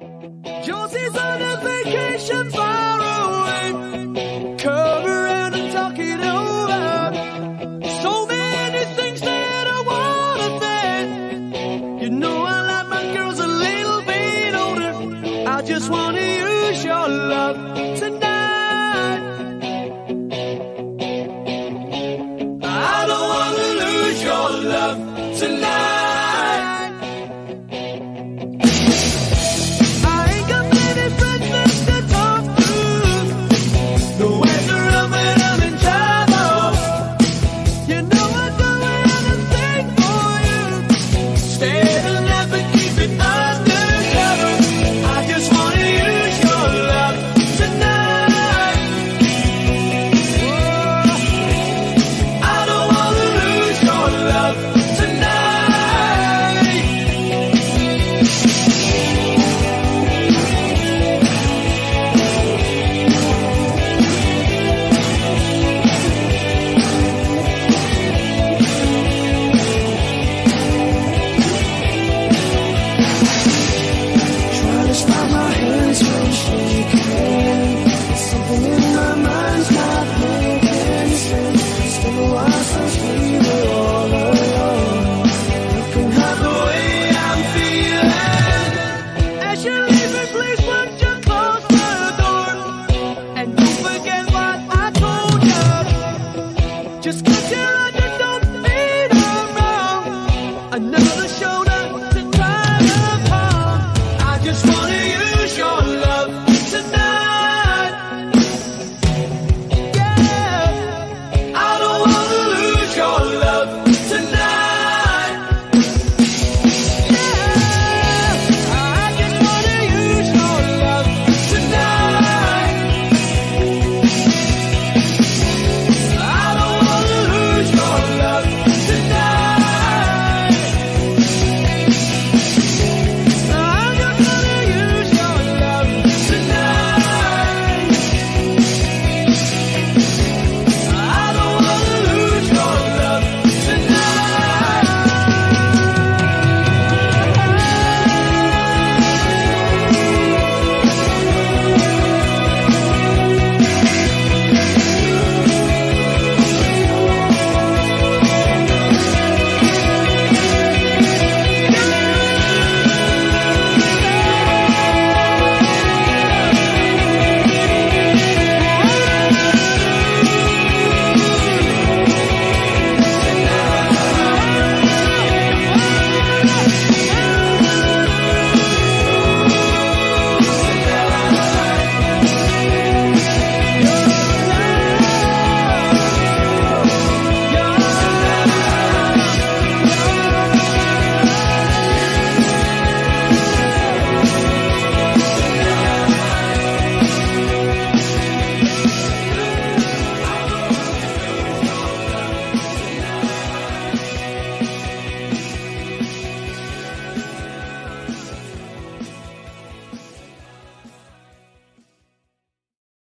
Josie's on a vacation far away. Come around and talk it over. So many things that I wanna say. You know I like my girls a little bit older. I just wanna use your love tonight. I don't wanna lose your love tonight. Another shoulder to cry upon. I just want